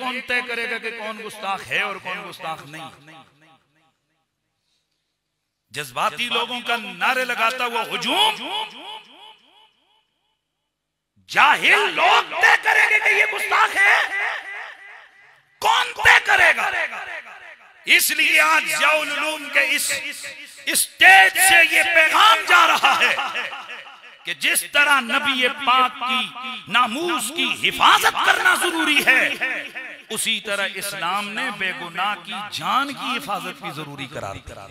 कौन तय करेगा कि कौन गुस्ताख है और कौन गुस्ताख नहीं? जज्बाती लोगों का नारे लगाता हुआ हुजूम जाहिल लोग तय करेंगे कि ये गुस्ताख है। कौन तय करेगा? इसलिए आज ज़ियाउल उलूम के इस स्टेज से ये पैगाम जा रहा है कि जिस तरह नबी पाक की नामूस की हिफाजत करना जरूरी है, उसी तरह इस्लाम ने बेगुनाह की जान की हिफाजत भी जरूरी करार दिया।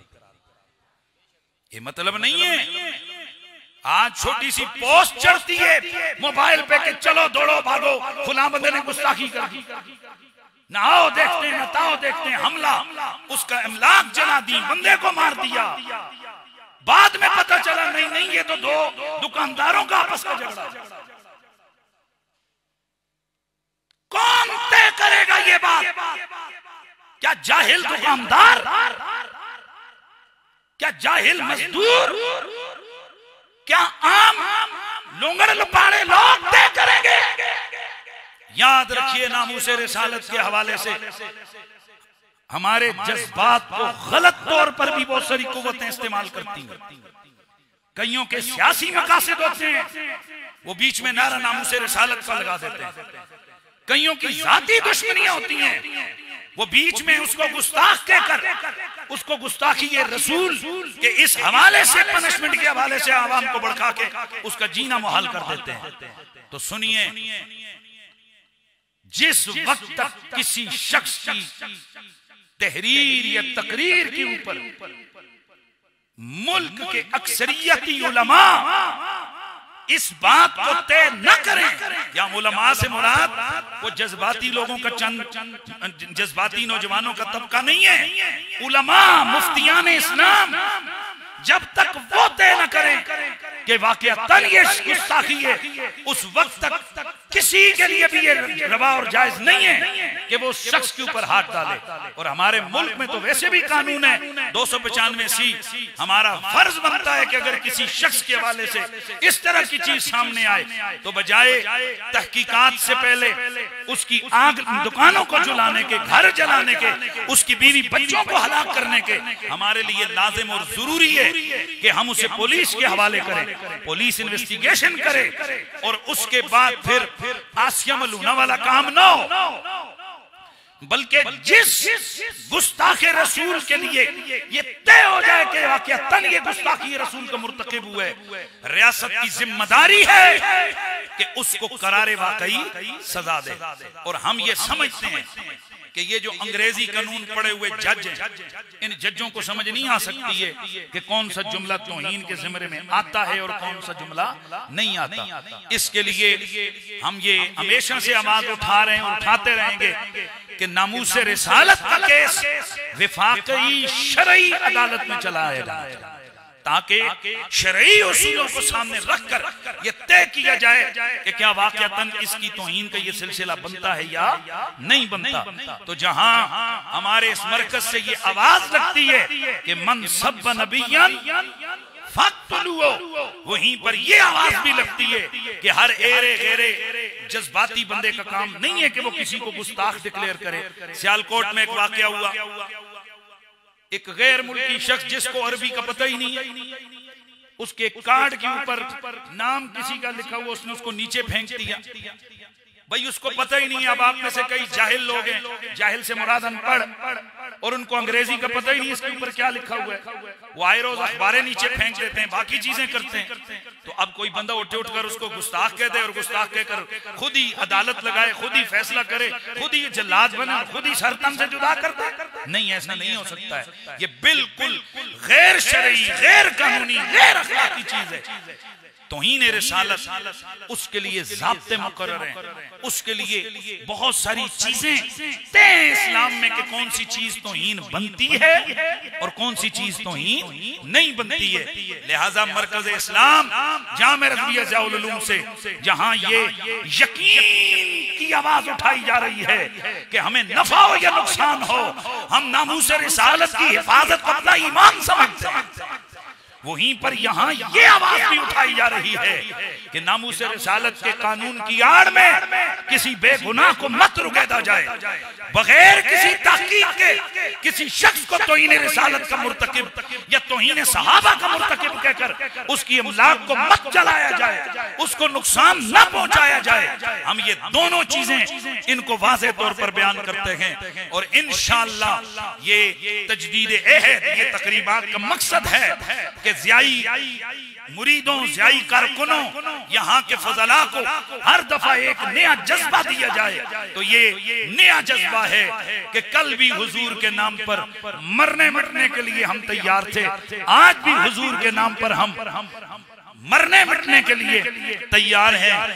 ये मतलब नहीं है आज छोटी सी पोस्ट चढ़ती है मोबाइल पे कि चलो दौड़ो भागो फलां बंदे ने गुस्ताखी कर दी, ना आओ देखते हैं, नताओ देखते हैं, हमला, उसका इमलाक जला दी, बंदे को मार दिया। बाद में पता चला नहीं नहीं ये तो दो दुकानदारों का आपस का झगड़ा। कौन तय करेगा ये बात? क्या जाहिल दुकानदार? क्या जाहिल मजदूर? क्या आम लोंगड़ लपाड़े लोग तय करेंगे? याद रखिए, नामूसे रिसालत के हवाले से हमारे जज्बात को गलत तौर पर भी बहुत सारी कुव्वतें इस्तेमाल करती हैं। कईयों के सियासी मकासद होते हैं, वो बीच में नारा नामूसे रिसालत का लगा देते हैं। कईयों की जाती दुश्मनियां होती हैं, वो बीच में उसको गुस्ताख कहकर उसको गुस्ताखी ये रसूल के इस हवाले से, पनिशमेंट के हवाले से आवाम को भड़का के उसका जीना मुहाल कर देते हैं। तो सुनिए, जिस वक्त तक किसी शख्स की तहरीर या तकरीर के ऊपर मुल्क के अक्सरियती उलमा इस बात को तय न करें, या उलमा से मुराद वो जज्बाती लोगों का चंद जज्बाती नौजवानों का तबका नहीं है, उलमा मुफ्तियान इस्लाम जब तक वो तय न करें कि वाकईतन ये गुस्ताखी है, उस वक्त तक किसी के लिए भी ये रवा और जायज नहीं है कि वो शख्स के ऊपर हाथ डाले। और हमारे मुल्क में तो वैसे भी कानून है 295C, हमारा फर्ज बनता है कि अगर किसी शख्स के हवाले से इस तरह की चीज सामने आए तो बजाय तहकीकात से पहले उसकी आग, दुकानों को जलाने के, घर जलाने के, उसकी बीवी बच्चों को हलाक करने के, हमारे लिए लाजिम और जरूरी है कि हम उसे पुलिस के हवाले करें, पुलिस इन्वेस्टिगेशन करे, और उसके बाद फिर आसिया मलूना वाला काम ना हो, बल्कि जिस गुस्ताखे रसूल के लिए ये तय हो जाए कि वाकईतन ये गुस्ताखी रसूल का मुर्तकिब हुआ है, रियासत की जिम्मेदारी है कि उसको करारे वाकई सजा दे। और हम ये समझते हैं कि ये जो अंग्रेजी कानून पढ़े हुए जज हैं, इन जजों को समझ नहीं आ सकती है कि कौन सा जुमला तौहीन के ज़िम्मे में आता है और कौन सा जुमला नहीं आता। इसके लिए हम ये हमेशा से आवाज उठा रहे हैं और उठाते रहेंगे कि नामूसे रिसालत का केस विफाकी शरई अदालत में चला है, ताकि शरई उसूलों को सामने रखकर यह तय किया जाए कि क्या वाकईतन इसकी तौहीन का ये सिलसिला बनता है या नहीं बनता। तो जहां हमारे इस मरकज से ये आवाज लगती है कि मन सब्ब नबिय्यन फक्तुलूहु, वहीं पर ये आवाज भी लगती है कि हर एरे गेरे जज्बाती बंदे का काम नहीं है कि वो किसी को गुस्ताख डिक्लेयर करे। सियालकोट में एक वाकया हुआ, एक गैर मुल्की शख्स जिसको अरबी का पता ही नहीं है, उसके कार्ड के ऊपर नाम किसी का लिखा हुआ, उसने उसको नीचे फेंक दिया। भाई उसको पता ही नहीं है। अब आप में से कई जाहिल लोग हैं, जाहिल से मुराद अनपढ़, और उनको अंग्रेजी का पता ही नहीं इसके ऊपर क्या लिखा हुआ है। वो आए रोज अखबारें नीचे फेंक देते हैं, बाकी चीजें करते हैं। तो अब कोई बंदा उठकर उसको गुस्ताख कह दे और गुस्ताख कहकर खुद ही अदालत लगाए, खुद ही फैसला करे, खुद ही जल्लाद बने, खुद ही सरतन से जुदा कर दे, नहीं, ऐसा नहीं हो सकता है। ये बिल्कुल गैर शरई, गैर कानूनी, गैर अखलाकी चीज है। तौहीन रिसालत, उसके लिए ज़ाब्ते मुकर्रर हैं, उसके लिए बहुत सारी चीजें तय इस्लाम में कि कौन सी चीज तौहीन बनती है और कौन सी चीज तौहीन नहीं बनती है। लिहाजा मरकज इस्लाम जामे रज़विया ज़ियाउल उलूम से जहां ये यकीन की आवाज उठाई जा रही है कि हमें नफा हो या नुकसान हो, हम नामूस रिसालत की हिफाजत को अपना ईमान समझते हैं, वहीं पर यहाँ ये आवाज भी उठाई जा रही है कि नामूस रिसालत के कानून की आड़ में किसी बेगुनाह को मत रुकेदा जाए, बगैर किसी तहकीक के किसी शख्स को तौहीन रिसालत का मुर्तकिब या तौहीन सहाबा का मुर्तकिब कहकर उसकी इमलाक को मत जलाया जाए, उसको नुकसान न पहुंचाया जाए। हम ये दोनों चीजें इनको वाज़ेह तौर पर बयान करते हैं और इंशाअल्लाह ये तजदीद अहद, ये तकरीबात का मकसद है कि ज़ियाई मुरीदों, ज़ियाई कारकुनों, यहाँ के फजला को हर दफा एक नया जज्बा दिया जाए। तो ये नया जज्बा है कि कल भी हुजूर के नाम पर मरने मिटने के लिए हम तैयार थे, आज भी हुजूर के नाम पर हम मरने मिटने के लिए तैयार हैं।